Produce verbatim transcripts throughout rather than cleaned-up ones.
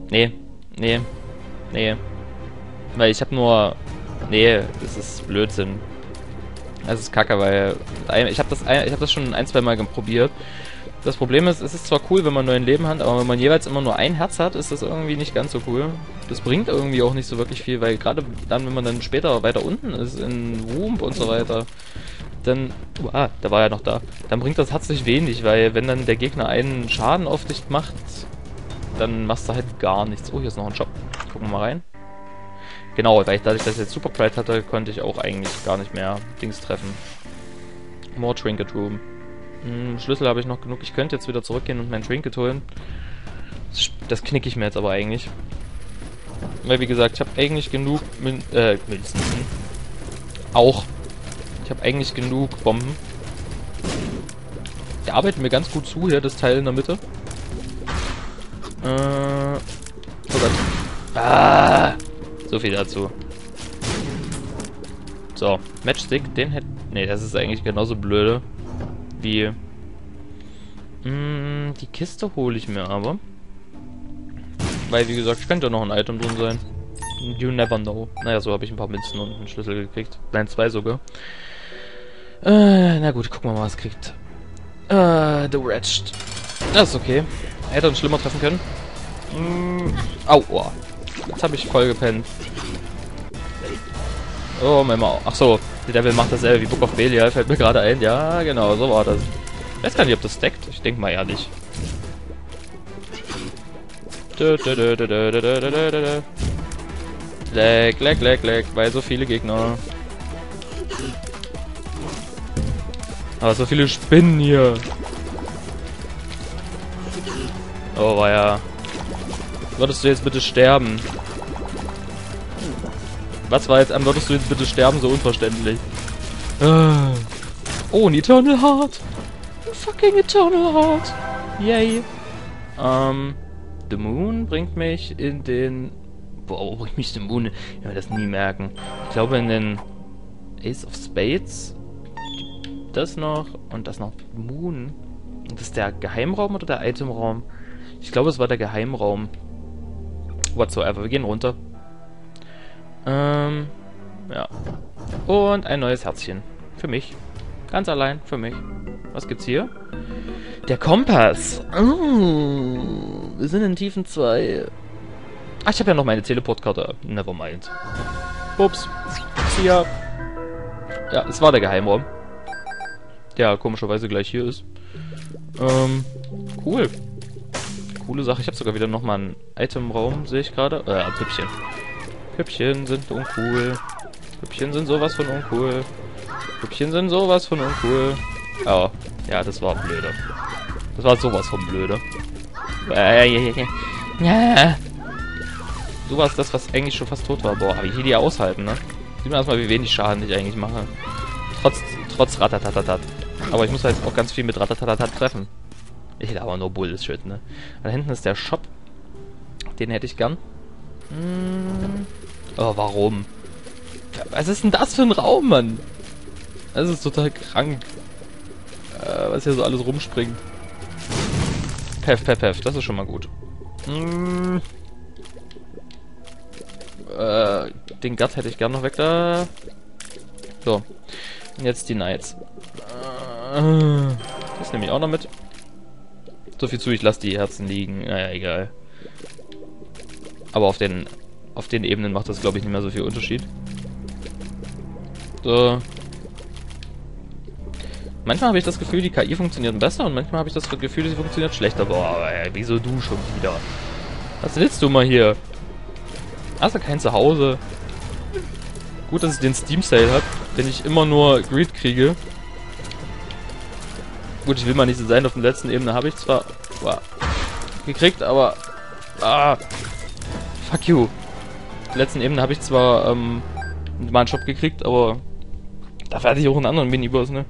Nee, nee, nee. Weil ich habe nur... Nee, das ist Blödsinn. Das ist kacke, weil... Ich habe das, ich hab das schon ein, zwei Mal probiert. Das Problem ist, es ist zwar cool, wenn man nur ein Leben hat, aber wenn man jeweils immer nur ein Herz hat, ist das irgendwie nicht ganz so cool. Das bringt irgendwie auch nicht so wirklich viel, weil gerade dann, wenn man dann später weiter unten ist, in Womb und so weiter, dann... Uh, ah, der war ja noch da. Dann bringt das Herz nicht wenig, weil wenn dann der Gegner einen Schaden auf dich macht, dann machst du halt gar nichts. Oh, hier ist noch ein Shop. Gucken wir mal rein. Genau, weil ich dadurch, dass ich jetzt Super Pride hatte, konnte ich auch eigentlich gar nicht mehr Dings treffen. More Trinket Room. Hm, Schlüssel habe ich noch genug. Ich könnte jetzt wieder zurückgehen und mein Trinket holen. Das, das knicke ich mir jetzt aber eigentlich. Weil, wie gesagt, ich habe eigentlich genug Min äh, Münzen. Auch. Ich habe eigentlich genug Bomben. Die arbeiten mir ganz gut zu hier, das Teil in der Mitte. Äh. Oh Gott. Ah! So viel dazu. So, Matchstick, den hätte... Ne, das ist eigentlich genauso blöde wie... Mh, die Kiste hole ich mir aber. Weil, wie gesagt, könnte noch ein Item drin sein. You never know. Naja, so habe ich ein paar Münzen und einen Schlüssel gekriegt. Nein, zwei sogar. Äh, na gut, gucken wir mal, was es kriegt. Äh, The Wretched. Das ist okay. Hätte uns schlimmer treffen können. Mm, au, oh. Jetzt habe ich voll gepennt. Oh, mein Maul. Ach so, der Devil macht dasselbe wie Book of Belial, fällt mir gerade ein. Ja, genau, so war das. Ich weiß gar nicht, ob das stackt. Ich denke mal ja nicht. Leck, leck, leck, leck, weil so viele Gegner. Aber so viele Spinnen hier. Oh, war ja. Würdest du jetzt bitte sterben? Was war jetzt am würdest du jetzt bitte sterben so unverständlich? Oh, ein Eternal Heart. Ein fucking Eternal Heart. Yay. Ähm, The Moon bringt mich in den... Boah, wo bringt mich The Moon? Ich werde das nie merken. Ich glaube in den Ace of Spades. Das noch und das noch Moon. Das ist der Geheimraum oder der Itemraum? Ich glaube, es war der Geheimraum. Whatsoever. Wir gehen runter. Ähm, ja. Und ein neues Herzchen. Für mich. Ganz allein für mich. Was gibt's hier? Der Kompass. Oh, wir sind in Tiefen zwei. Ach, ich habe ja noch meine Teleportkarte. Nevermind. Ups. Ja. Ja, es war der Geheimraum. Der komischerweise gleich hier ist. Ähm, cool. Coole Sache. Ich habe sogar wieder nochmal einen Itemraum, sehe ich gerade. Äh, Püppchen. Püppchen sind uncool. Püppchen sind sowas von uncool. Püppchen sind sowas von uncool. Oh, ja, das war blöde. Das war sowas von blöde. Äh, ja. So war es das, was eigentlich schon fast tot war. Boah, wie ich die aushalten, ne? Sieht man erstmal, wie wenig Schaden ich eigentlich mache. Trotz, trotz Ratatatatat. Aber ich muss halt auch ganz viel mit Ratatatatat treffen. Ich hätte aber nur Bullshit, ne? Da hinten ist der Shop. Den hätte ich gern. Hm. Oh, warum? Was ist denn das für ein Raum, Mann? Das ist total krank. Äh, was hier so alles rumspringt. Pef, pef, pef. Das ist schon mal gut. Hm. Äh, den Guard hätte ich gern noch weg da. So. Und jetzt die Knights. Äh, das nehme ich auch noch mit. So viel zu, ich lasse die Herzen liegen. Naja, egal. Aber auf den auf den Ebenen macht das, glaube ich, nicht mehr so viel Unterschied. So. Manchmal habe ich das Gefühl, die K I funktioniert besser und manchmal habe ich das Gefühl, sie funktioniert schlechter. Boah, ey, wieso du schon wieder? Was willst du mal hier? Hast du kein Zuhause? Gut, dass ich den Steam Sale habe, wenn ich immer nur Greed kriege. Gut, ich will mal nicht so sein, auf der letzten Ebene habe ich zwar wow, gekriegt, aber ah, fuck you. Auf der letzten Ebene habe ich zwar ähm, mal einen Shop gekriegt, aber dafür hatte ich auch einen anderen Miniboss, ne?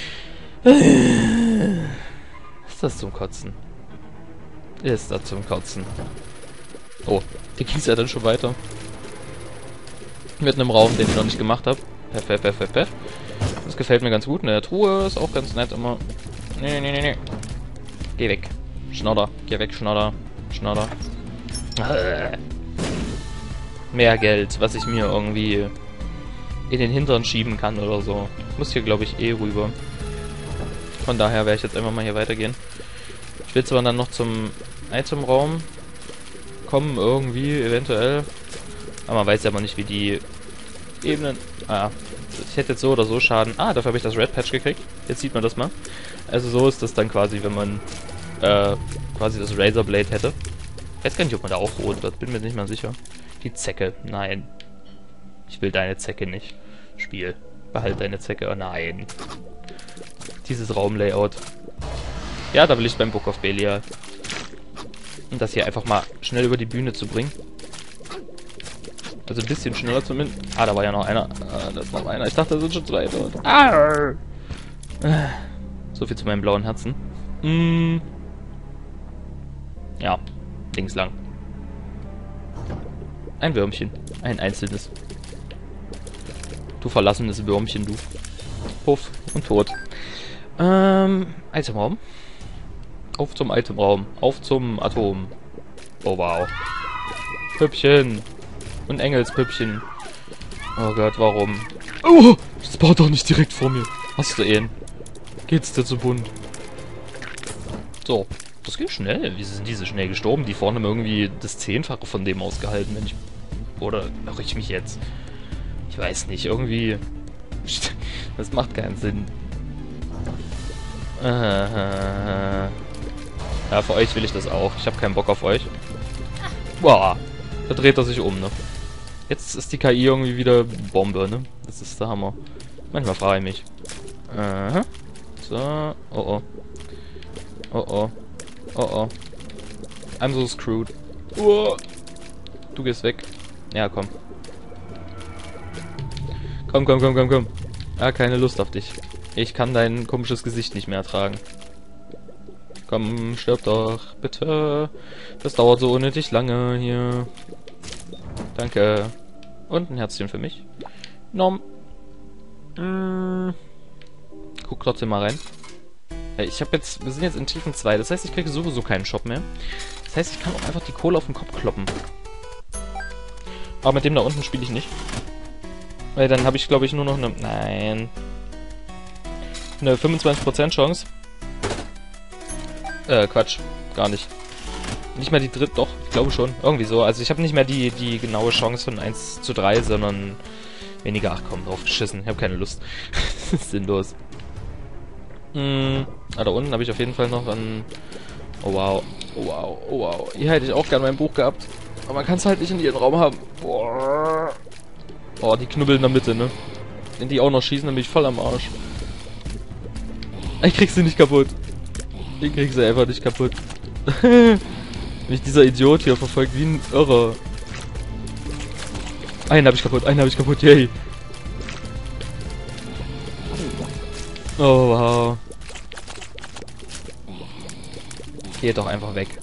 Ist das zum Kotzen? Ist das zum Kotzen? Oh, hier ging es ja dann schon weiter. Mit einem Raum, den ich noch nicht gemacht habe. Pef, pef, pef, pef, pef. Das gefällt mir ganz gut. In der Truhe ist auch ganz nett immer. Nee, nee, nee, nee. Geh weg. Schnodder. Geh weg, Schnodder. Schnodder. Äh. Mehr Geld, was ich mir irgendwie in den Hintern schieben kann oder so. Ich muss hier, glaube ich, eh rüber. Von daher werde ich jetzt einfach mal hier weitergehen. Ich will zwar dann noch zum Itemraum kommen, irgendwie, eventuell. Aber man weiß ja aber nicht, wie die Ebenen... Ah, ich hätte jetzt so oder so Schaden. Ah, dafür habe ich das Red Patch gekriegt. Jetzt sieht man das mal. Also so ist das dann quasi, wenn man äh, quasi das Razor Blade hätte. Ich weiß gar nicht, ob man da auch rot wird. Bin mir nicht mal sicher. Die Zecke. Nein. Ich will deine Zecke nicht. Spiel. Behalt deine Zecke. Oh nein. Dieses Raumlayout. Ja, da will ich beim Book of Belial. Und das hier einfach mal schnell über die Bühne zu bringen. Also ein bisschen schneller zumindest. Ah, da war ja noch einer. Ah, da ist noch einer. Ich dachte, da sind schon zwei dort. Ah. So viel zu meinem blauen Herzen. Mm. Ja, links lang. Ein Würmchen. Ein einzelnes. Du verlassenes Würmchen, du. Puff und tot. Ähm, Itemraum. Auf zum Itemraum. Auf zum Atom. Oh, wow. Püppchen. Und Engelspüppchen. Oh Gott, warum? Oh, das baut doch nicht direkt vor mir. Hast du ihn? Geht's dir zu bunt? So, das geht schnell. Wie sind diese schnell gestorben? Die vorne haben irgendwie das Zehnfache von dem ausgehalten, wenn ich... Oder irre ich mich jetzt? Ich weiß nicht, irgendwie... Das macht keinen Sinn. Äh, ja, für euch will ich das auch. Ich habe keinen Bock auf euch. Boah, da dreht er sich um, ne? Jetzt ist die K I irgendwie wieder Bombe, ne? Das ist der Hammer. Manchmal frage ich mich. Aha. So. Oh oh. Oh oh. Oh oh. I'm so screwed. Oh. Du gehst weg. Ja, komm. Komm, komm, komm, komm, komm. Ah, keine Lust auf dich. Ich kann dein komisches Gesicht nicht mehr ertragen. Komm, stirb doch, bitte. Das dauert so unnötig lange hier. Danke. Und ein Herzchen für mich. Nom. Mm. Guck trotzdem mal rein. Ich habe jetzt, wir sind jetzt in Tiefen zwei. Das heißt, ich kriege sowieso keinen Shop mehr. Das heißt, ich kann auch einfach die Kohle auf den Kopf kloppen. Aber mit dem da unten spiele ich nicht. Weil dann habe ich, glaube ich, nur noch eine... Nein. Eine fünfundzwanzig Prozent Chance. Äh, Quatsch. Gar nicht. Nicht mehr die dritte... Doch, ich glaube schon. Irgendwie so. Also ich habe nicht mehr die, die genaue Chance von eins zu drei, sondern weniger. Ach komm, drauf geschissen. Ich habe keine Lust. Das ist sinnlos. Hm. Ah, da unten habe ich auf jeden Fall noch ein... Oh wow. Oh wow. Oh wow. Hier hätte ich auch gerne mein Buch gehabt. Aber man kann es halt nicht in ihren Raum haben. Boah. Oh, die Knubbel in der Mitte, ne? Wenn die auch noch schießen, dann bin ich voll am Arsch. Ich krieg sie nicht kaputt. Ich krieg sie einfach nicht kaputt. Mich dieser Idiot hier verfolgt wie ein Irrer. Einen hab ich kaputt, einen hab ich kaputt, yay. Oh, wow. Geht doch einfach weg.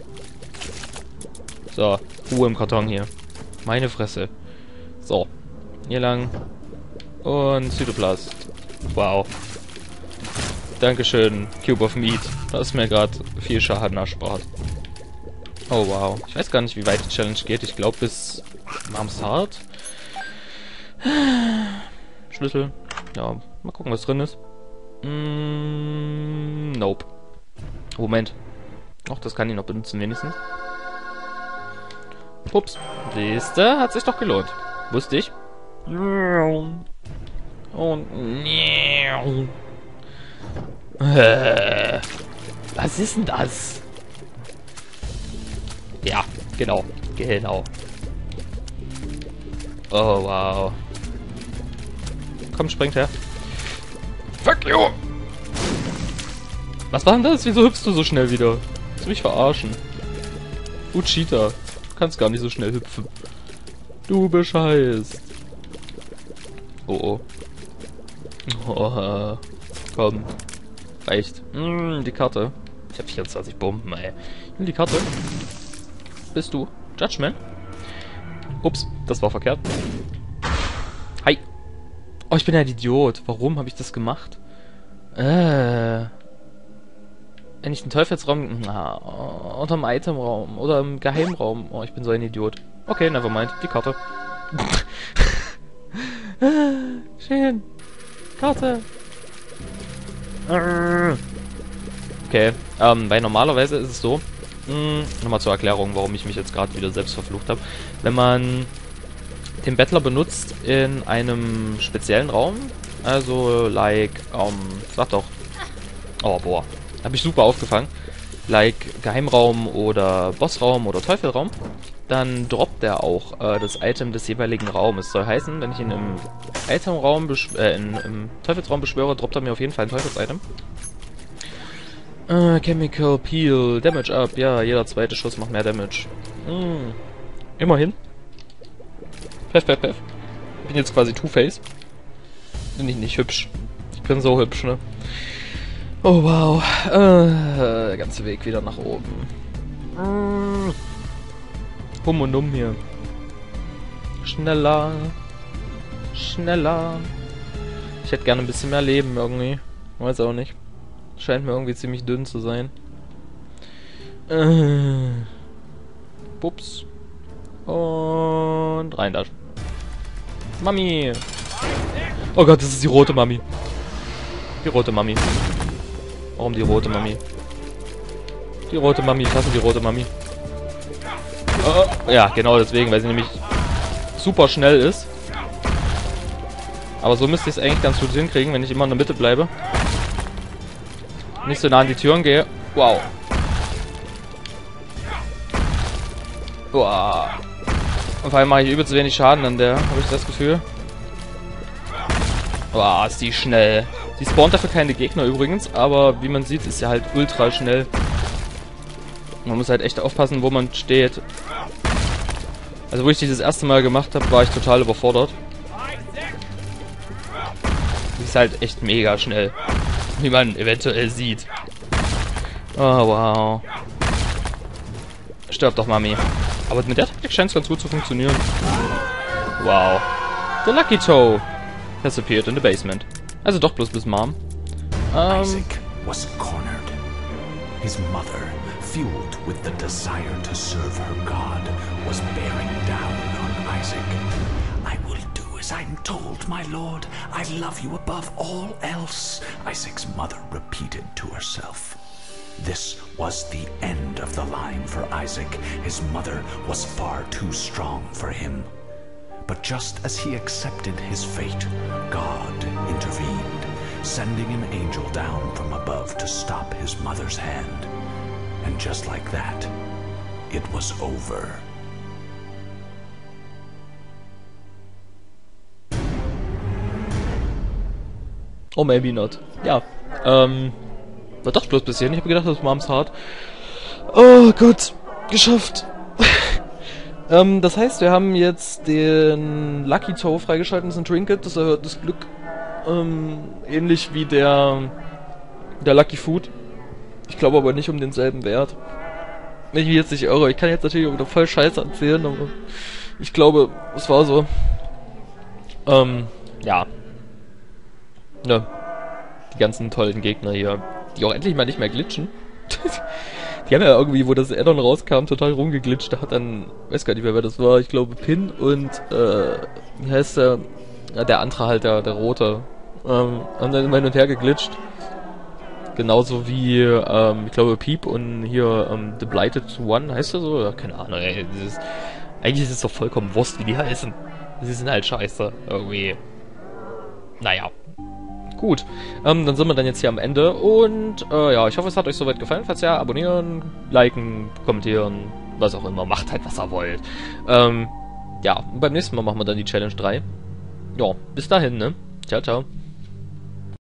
So, Ruhe im Karton hier. Meine Fresse. So, hier lang. Und Cytoplast. Wow. Dankeschön, Cube of Meat. Das ist mir gerade viel Schaden erspart. Oh wow. Ich weiß gar nicht, wie weit die Challenge geht. Ich glaube bis Mom's Heart. Schlüssel. Ja, mal gucken, was drin ist. Mm, nope. Moment. Ach, das kann ich noch benutzen wenigstens. Ups. Siehste, hat sich doch gelohnt. Wusste ich. Und... Äh, was ist denn das? Ja, genau. Genau. Oh, wow. Komm, springt her. Fuck you! Was war denn das? Wieso hüpfst du so schnell wieder? Willst du mich verarschen? Du Cheater. Du kannst gar nicht so schnell hüpfen. Du bescheißt. Oh, oh. Oh, komm. Reicht. Mm, die Karte. Ich hab vierundzwanzig Bomben, ey. Und die Karte. Bist du Judgment? Ups, das war verkehrt. Hi. Oh, ich bin ein Idiot. Warum habe ich das gemacht? Äh. Wenn ich den Teufelsraum... Na, unter dem Itemraum oder im Geheimraum... Oh, ich bin so ein Idiot. Okay, nevermind. Die Karte. Schön. Karte. Okay, ähm, weil normalerweise ist es so... Mh, nochmal zur Erklärung, warum ich mich jetzt gerade wieder selbst verflucht habe. Wenn man den Bettler benutzt in einem speziellen Raum, also like, ähm, sag doch... Oh, boah. Habe ich super aufgefangen. Like Geheimraum oder Bossraum oder Teufelraum. Dann droppt er auch äh, das Item des jeweiligen Raumes. Soll heißen, wenn ich ihn im Itemraum, äh, in, im Teufelsraum beschwöre, droppt er mir auf jeden Fall ein Teufelsitem. Äh, Chemical Peel, Damage up. Ja, jeder zweite Schuss macht mehr Damage. Mm. Immerhin. Pef, pef, pef. Ich bin jetzt quasi Two-Face. Bin ich nicht hübsch. Ich bin so hübsch, ne? Oh, wow. Äh, der ganze Weg wieder nach oben. Mm. Hum und um hier. Schneller. Schneller. Ich hätte gerne ein bisschen mehr Leben irgendwie. Weiß auch nicht. Scheint mir irgendwie ziemlich dünn zu sein. Äh. Pups. Und rein da. Mami. Oh Gott, das ist die rote Mami. Die rote Mami. Warum die rote Mami? Die rote Mami, ich hasse die rote Mami. Oh, ja, genau deswegen, weil sie nämlich super schnell ist. Aber so müsste ich es eigentlich ganz gut hinkriegen, wenn ich immer in der Mitte bleibe. Nicht so nah an die Türen gehe. Wow. Wow. Und vor allem mache ich übelst wenig Schaden an der, habe ich das Gefühl. Wow, ist die schnell. Sie spawnt dafür keine Gegner übrigens, aber wie man sieht, ist sie halt ultra schnell. Man muss halt echt aufpassen, wo man steht. Also wo ich die das erste Mal gemacht habe, war ich total überfordert. Sie ist halt echt mega schnell. Wie man eventuell sieht. Oh, wow. Stirb doch, Mami. Aber mit der Taktik scheint es ganz gut zu funktionieren. Wow. The Lucky Toe has appeared in the basement. Also doch bloß bis Mom. Um, Isaac was cornered. His mother, fueled with the desire to serve her God, was bearing down on Isaac. I will do as I'm told, my lord. I love you above all else, Isaac's mother repeated to herself. This was the end of the line for Isaac. His mother was far too strong for him. But just as he accepted his fate, God intervened, sending an angel down from above to stop his mother's hand. And just like that, it was over. Oh, maybe not. Ja, ähm, war doch bloß bis hierhin. Ich habe gedacht, das war Moms hart. Oh Gott, geschafft. ähm, das heißt, wir haben jetzt den Lucky Toe freigeschaltet, das ist ein Trinket, das erhöht das Glück. Ähm, ähnlich wie der, der Lucky Food. Ich glaube aber nicht um denselben Wert. Wenn ich mich jetzt nicht irre. Ich kann jetzt natürlich wieder voll Scheiße erzählen, aber ich glaube, es war so. Ähm, ja. Ne. Die ganzen tollen Gegner hier, die auch endlich mal nicht mehr glitschen. Die haben ja irgendwie, wo das Addon rauskam, total rumgeglitscht. Da hat dann, weiß gar nicht mehr, wer das war, ich glaube Pin und, äh, wie heißt der? Ja, der andere halt, der, der rote. Ähm, haben dann immer hin und her geglitscht. Genauso wie, ähm, ich glaube Peep und hier, ähm, The Blighted One, heißt der so? Ja, keine Ahnung, ey. Das ist, eigentlich ist es doch vollkommen Wurst, wie die heißen. Sie sind halt scheiße, irgendwie. Naja. Gut, ähm, dann sind wir dann jetzt hier am Ende und äh, ja, ich hoffe, es hat euch soweit gefallen. Falls ja, abonnieren, liken, kommentieren, was auch immer. Macht halt, was ihr wollt. Ähm, ja, und beim nächsten Mal machen wir dann die Challenge drei. Ja, bis dahin, ne? Ciao, ciao.